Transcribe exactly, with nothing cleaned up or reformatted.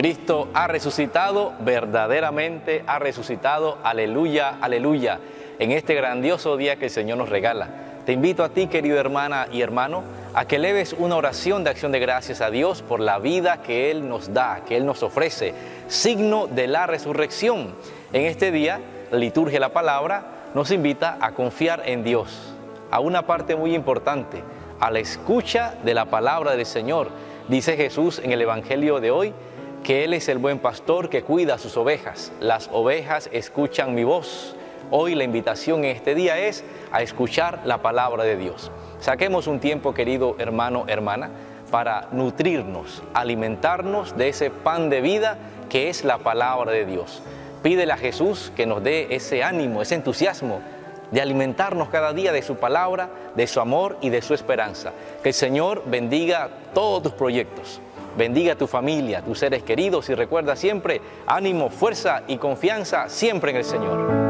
Cristo ha resucitado, verdaderamente ha resucitado, aleluya, aleluya, en este grandioso día que el Señor nos regala. Te invito a ti, querida hermana y hermano, a que eleves una oración de acción de gracias a Dios por la vida que Él nos da, que Él nos ofrece, signo de la resurrección. En este día, la liturgia de la palabra nos invita a confiar en Dios, a una parte muy importante, a la escucha de la palabra del Señor. Dice Jesús en el Evangelio de hoy que Él es el buen pastor que cuida a sus ovejas. Las ovejas escuchan mi voz. Hoy la invitación en este día es a escuchar la palabra de Dios. Saquemos un tiempo, querido hermano, hermana, para nutrirnos, alimentarnos de ese pan de vida que es la palabra de Dios. Pídele a Jesús que nos dé ese ánimo, ese entusiasmo de alimentarnos cada día de su palabra, de su amor y de su esperanza. Que el Señor bendiga todos tus proyectos, bendiga a tu familia, tus seres queridos y recuerda siempre ánimo, fuerza y confianza siempre en el Señor.